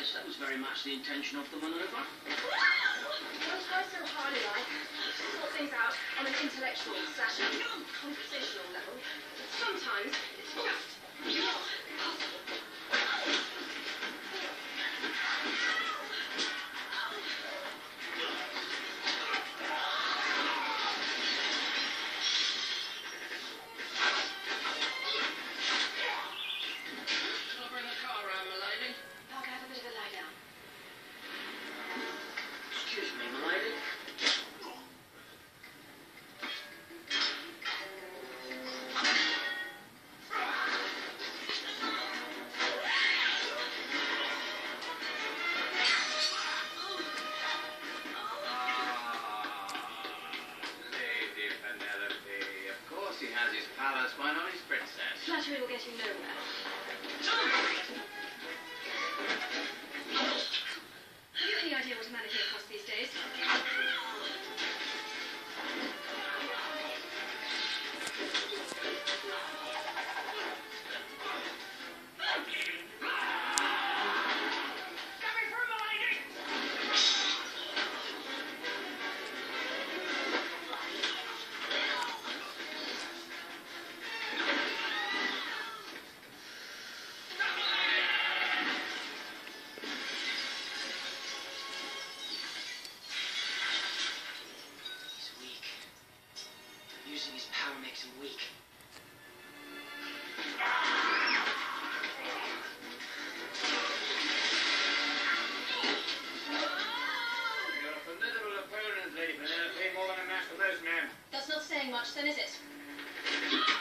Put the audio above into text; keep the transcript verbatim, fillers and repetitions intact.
Yes, that was very much the intention of the maneuver. Don't try so hard, Eli. Sort things out on an intellectual slash conversational level. Sometimes it's just not possible. He has his palace, why not his princess? Flattery will get you nowhere. Have you any idea what a manicure costs these days? Using his power makes him weak. You're a formidable opponent, Lady Penelope, more than a match for most men. That's not saying much, then, is it?